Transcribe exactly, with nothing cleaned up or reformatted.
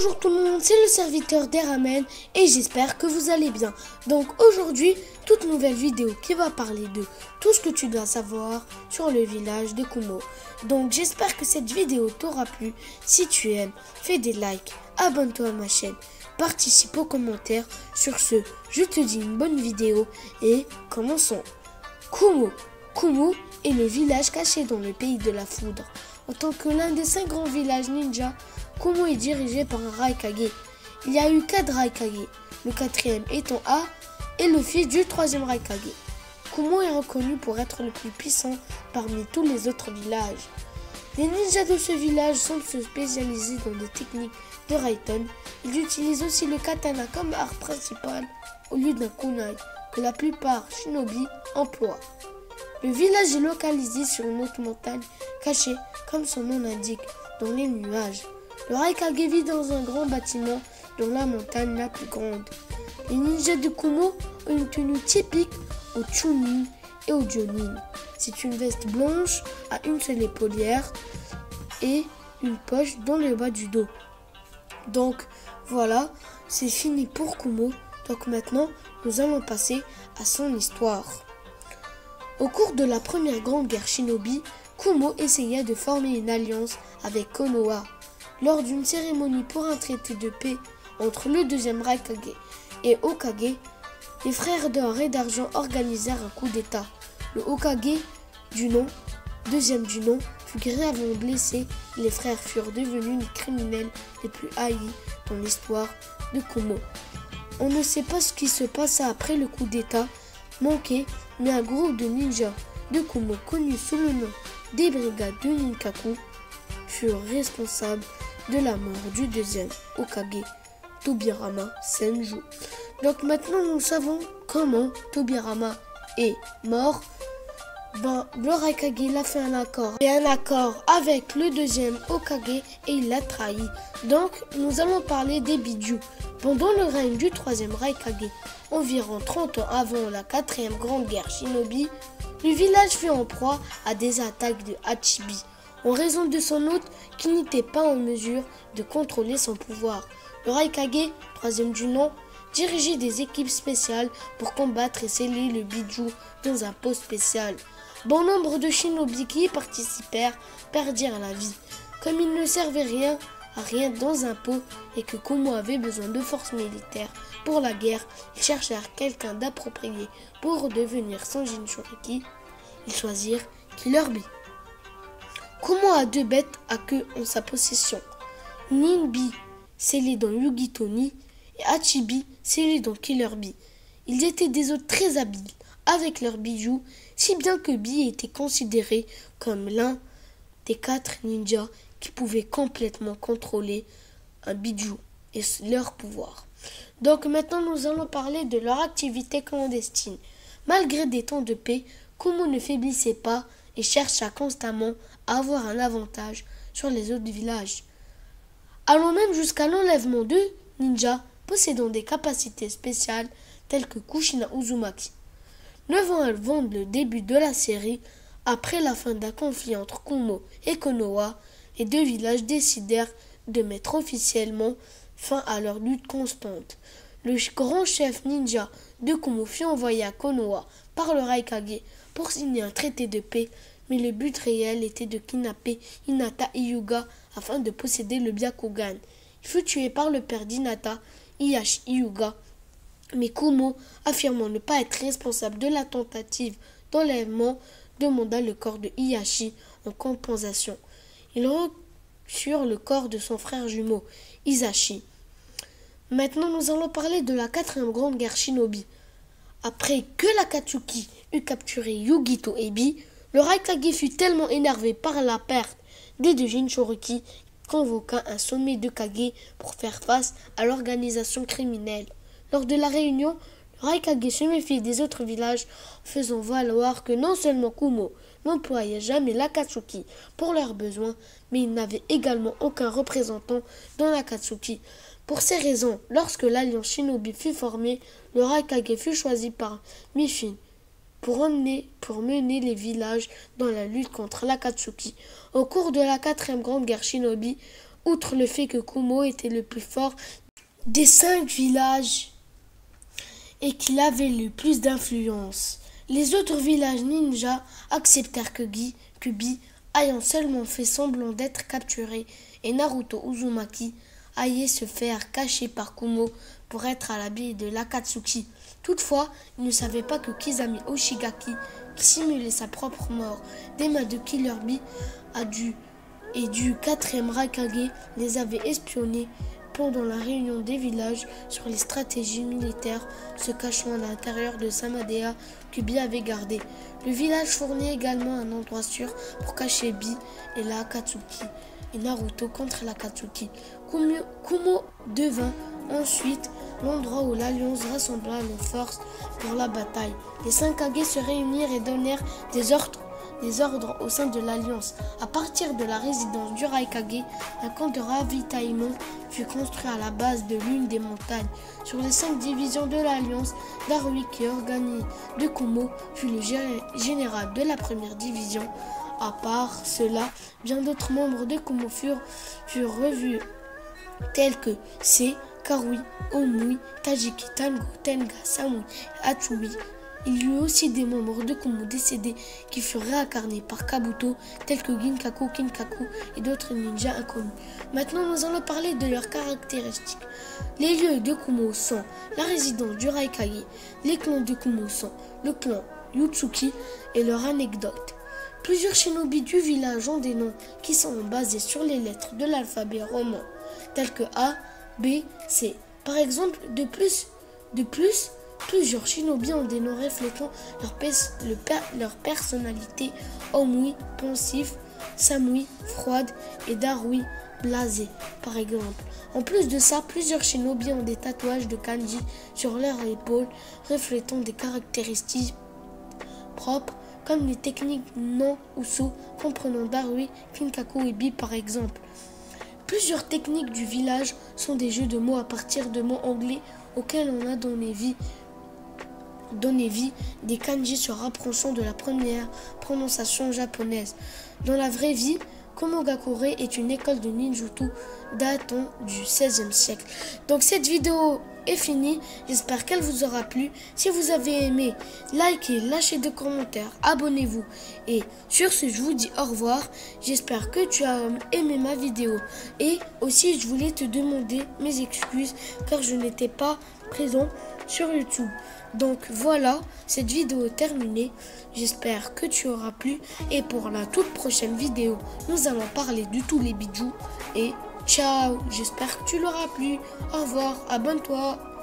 Bonjour tout le monde, c'est le serviteur des ramen et j'espère que vous allez bien. Donc aujourd'hui, toute nouvelle vidéo qui va parler de tout ce que tu dois savoir sur le village de Kumo. Donc j'espère que cette vidéo t'aura plu. Si tu aimes, fais des likes, abonne-toi à ma chaîne, participe aux commentaires. Sur ce, je te dis une bonne vidéo et commençons. Kumo. Kumo est le village caché dans le pays de la foudre. En tant que l'un des cinq grands villages ninja, Kumo est dirigé par un Raikage. Il y a eu quatre Raikage, le quatrième étant A et le fils du troisième Raikage. Kumo est reconnu pour être le plus puissant parmi tous les autres villages. Les ninjas de ce village semblent se spécialiser dans des techniques de Raiten. Ils utilisent aussi le katana comme art principal au lieu d'un kunai que la plupart shinobi emploient. Le village est localisé sur une haute montagne cachée, comme son nom l'indique, dans les nuages. Le Raikage vit dans un grand bâtiment dans la montagne la plus grande. Les ninjas de Kumo ont une tenue typique au Chunin et au Jonin. C'est une veste blanche à une seule épaulière et une poche dans le bas du dos. Donc voilà, c'est fini pour Kumo. Donc maintenant, nous allons passer à son histoire. Au cours de la première grande guerre shinobi, Kumo essaya de former une alliance avec Konoha. Lors d'une cérémonie pour un traité de paix entre le deuxième Raikage et Hokage, les frères d'or et d'argent organisèrent un coup d'état. Le Hokage du nom, deuxième du nom, fut gravement blessé et les frères furent devenus les criminels les plus haïs dans l'histoire de Kumo. On ne sait pas ce qui se passa après le coup d'état manqué, mais un groupe de ninjas de Kumo connu sous le nom des brigades de Ninkaku furent responsables de la mort du deuxième Hokage, Tobirama Senju. Donc maintenant nous savons comment Tobirama est mort. Ben, le Raikage il a fait un accord et un accord avec le deuxième Hokage et il l'a trahi. Donc nous allons parler des Bijuu. Pendant le règne du troisième Raikage, environ trente ans avant la quatrième grande guerre shinobi, le village fut en proie à des attaques de Hachibi, en raison de son hôte qui n'était pas en mesure de contrôler son pouvoir. Le Raikage, troisième du nom, dirigeait des équipes spéciales pour combattre et sceller le Bijuu dans un pot spécial. Bon nombre de shinobi qui y participèrent perdirent la vie. Comme ils ne servaient rien à rien dans un pot et que Kumo avait besoin de forces militaires pour la guerre, ils cherchèrent quelqu'un d'approprié pour devenir son Jinchuriki. Ils choisirent Killer Bee. Kumo a deux bêtes à queue en sa possession. Ninbi, scellé dans Yugito-ni, et Hachibi, scellé dans Killer Bee. Ils étaient des hôtes très habiles avec leurs bijoux, si bien que Bee était considéré comme l'un des quatre ninjas qui pouvaient complètement contrôler un bijou et leur pouvoir. Donc maintenant nous allons parler de leur activité clandestine. Malgré des temps de paix, Kumo ne faiblissait pas et chercha constamment à avoir un avantage sur les autres villages, allant même jusqu'à l'enlèvement de ninjas possédant des capacités spéciales telles que Kushina Uzumaki. Neuf ans avant le début de la série, après la fin d'un conflit entre Kumo et Konoha, les deux villages décidèrent de mettre officiellement fin à leur lutte constante. Le grand chef ninja de Kumo fut envoyé à Konoha par le Raikage pour signer un traité de paix, mais le but réel était de kidnapper Hinata Hyuga afin de posséder le Byakugan. Il fut tué par le père d'Hinata, Hiyashi Hyuga, mais Kumo, affirmant ne pas être responsable de la tentative d'enlèvement, demanda le corps de Hiyashi en compensation. Ils reçurent le corps de son frère jumeau, Hisashi. Maintenant, nous allons parler de la quatrième grande guerre shinobi. Après que l'Akatsuki eut capturé Yugito et Bee, le Raikage fut tellement énervé par la perte des deux Jinchuriki qu'il convoqua un sommet de Kage pour faire face à l'organisation criminelle. Lors de la réunion, le Raikage se méfiait des autres villages, faisant valoir que non seulement Kumo n'employait jamais l'Akatsuki pour leurs besoins, mais il n'avait également aucun représentant dans l'Akatsuki. Pour ces raisons, lorsque l'alliance shinobi fut formée, le Raikage fut choisi par Mifune pour, emmener, pour mener les villages dans la lutte contre l'Akatsuki. Au cours de la quatrième grande guerre shinobi, outre le fait que Kumo était le plus fort des cinq villages et qu'il avait le plus d'influence. Les autres villages ninja acceptèrent que Guy, Kubi, ayant seulement fait semblant d'être capturé, et Naruto Uzumaki aillait se faire cacher par Kumo pour être à l'abri de l'Akatsuki. Toutefois, ils ne savaient pas que Kizami Oshigaki, qui simulait sa propre mort des mains de Killer Bee, a dû et du quatrième Raikage les avait espionnés pendant la réunion des villages sur les stratégies militaires se cachant à l'intérieur de Samadea que Bee avait gardé. Le village fournit également un endroit sûr pour cacher Bee et la Akatsuki et Naruto contre l'Akatsuki. Kumo, Kumo devint ensuite l'endroit où l'Alliance rassembla les forces pour la bataille. Les cinq Kage se réunirent et donnèrent des ordres des ordres au sein de l'Alliance. À partir de la résidence du Raikage, un camp de ravitaillement fut construit à la base de l'une des montagnes. Sur les cinq divisions de l'Alliance, Darui, qui organise de Kumo, fut le général de la première division. À part cela, bien d'autres membres de Kumo furent, furent revus, tels que C, Karui, Omui, Tajiki, Tango, Tenga, Samui et Atsumi. Il y eut aussi des membres de Kumo décédés qui furent réincarnés par Kabuto, tels que Ginkaku, Kinkaku et d'autres ninjas inconnus. Maintenant, nous allons parler de leurs caractéristiques. Les lieux de Kumo sont la résidence du Raikage, les clans de Kumo sont le clan Yutsuki et leur anecdote. Plusieurs shinobi du village ont des noms qui sont basés sur les lettres de l'alphabet roman, tels que A, B, C. Par exemple, de plus, de plus, plusieurs shinobi ont des noms reflétant leur, pe le per leur personnalité. Omui, pensif, Samui, froide et Darui, blasé, par exemple. En plus de ça, plusieurs shinobi ont des tatouages de kanji sur leurs épaules, reflétant des caractéristiques propres, comme les techniques non uso, comprenant Darui, Kinkaku et Bi, par exemple. Plusieurs techniques du village sont des jeux de mots à partir de mots anglais auxquels on a donné vie donner vie des kanji se rapprochant de la première prononciation japonaise. Dans la vraie vie, Komogakure est une école de ninjutsu datant du seizième siècle. Donc cette vidéo est finie, j'espère qu'elle vous aura plu. Si vous avez aimé, likez, lâchez des commentaires, abonnez-vous. Et sur ce, je vous dis au revoir. J'espère que tu as aimé ma vidéo. Et aussi, je voulais te demander mes excuses car je n'étais pas présent sur YouTube. Donc voilà, cette vidéo est terminée. J'espère que tu auras plu. Et pour la toute prochaine vidéo, nous allons parler de tous les bijoux. Et ciao, j'espère que tu l'auras plu. Au revoir, abonne-toi.